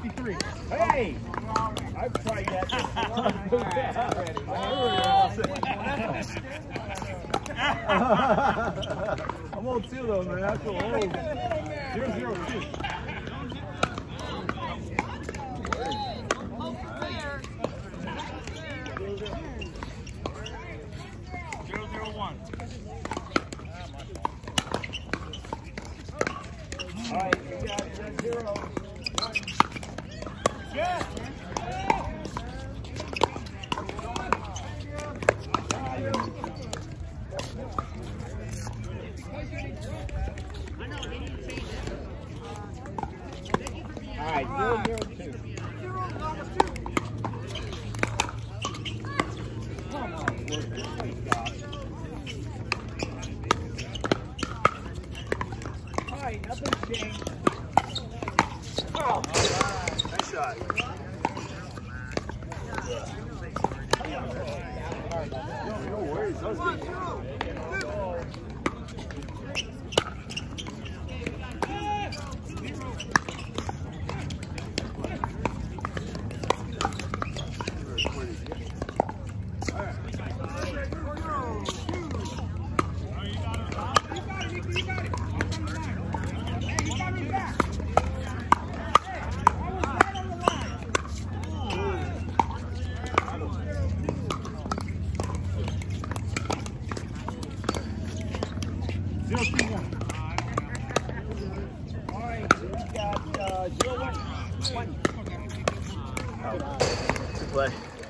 53. Hey! I've tried that before. I'm old too though, man. I feel old. 0-0-2. All right, you got 0. Yeah. All right, 0-0-2. Come on, all right, nothing's changed. Oh, Nice shot. No worries. That was good. Good play.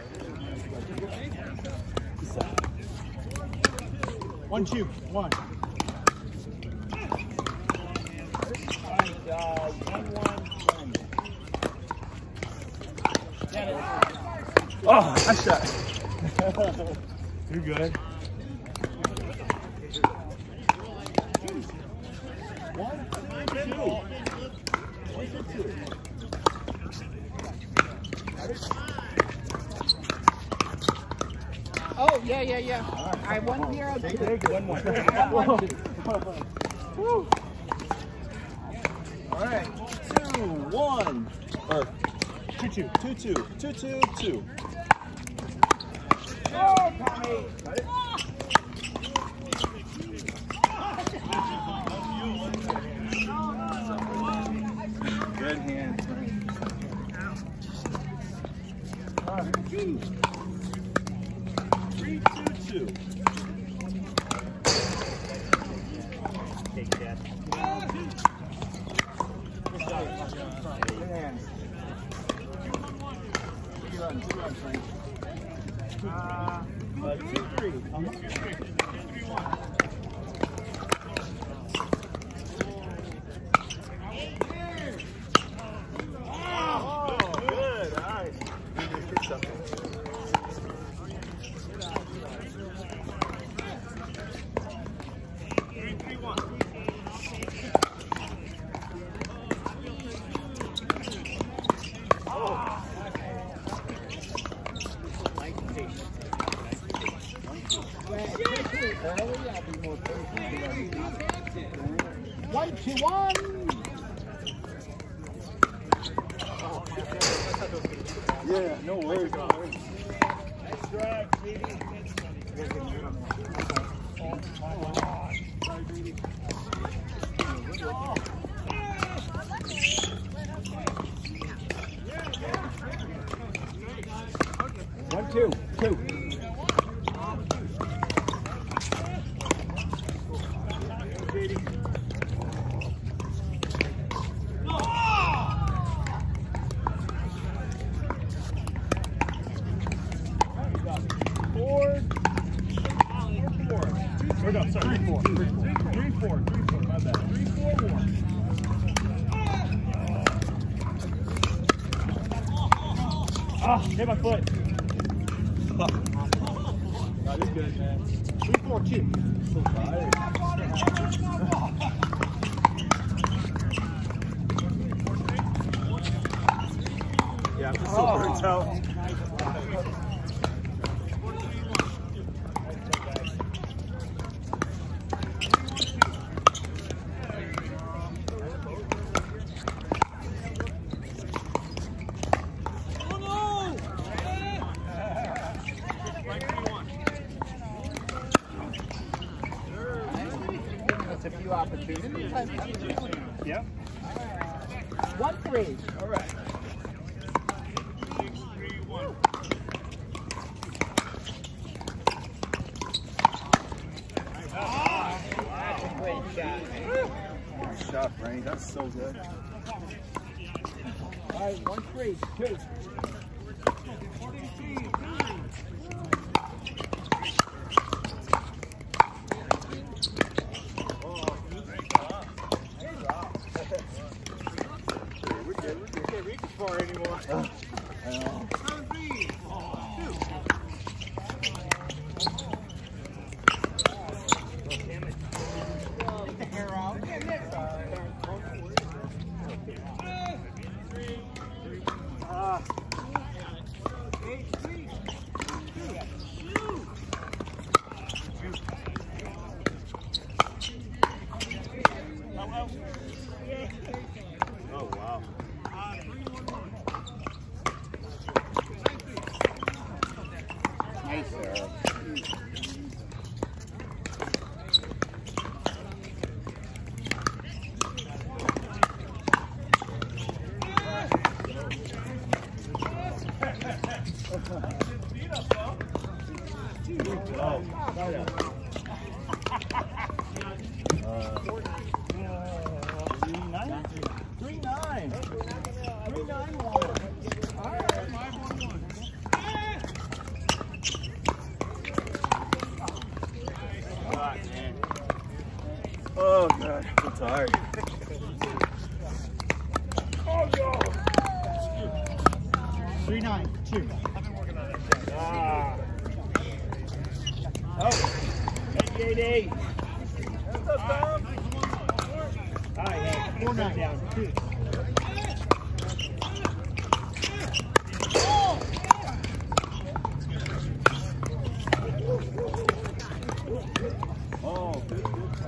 1-2. 1. Oh, nice shot. You're good. 1-2. oh, yeah. I 1-0. Take it. 1-1. Woo. All right. 2-1. Or 2-2. 2-2. 2-2-2. Oh, Tommy. Good hand. 3-2-2. Take that. Good hands. 2 runs, Frank. 2-3. 3-1. One, 2-1. Yeah, no worries, no worries. Nice drive, baby. 1-2. 2. Or no, sorry, 3-4. 3-4, my bad. 3-4-1. Ah, hit my foot. That is good, man. 3-4-2. So tired. Yeah, I'm just so burnt out. Yep. 1-3. All right. Great shot. Good shot, Frank. That's so good. All right, 1-3. 2. We're good. You can't reach as far anymore. I know. Take the hair out. Oh, wow. Nice, Sarah. Oh God, I'm tired. Oh, no. 3-9. 2. Ah. Oh. 88. What's up, Tom? All right, hey. 4-9. Down. 2. Oh, good.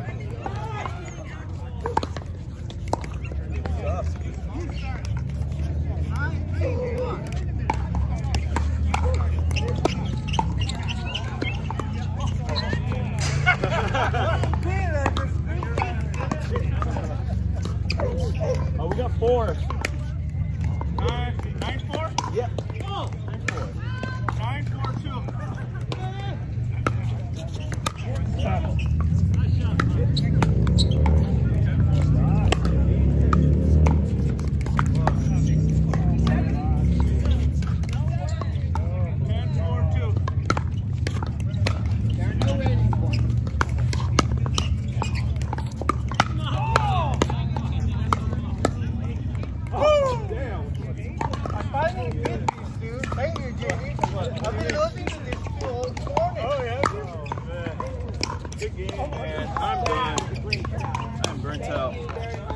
Oh, we got 4. 9-4? Yep. Oh, 9-4. 9-4-2. Good game, man. I'm burnt out.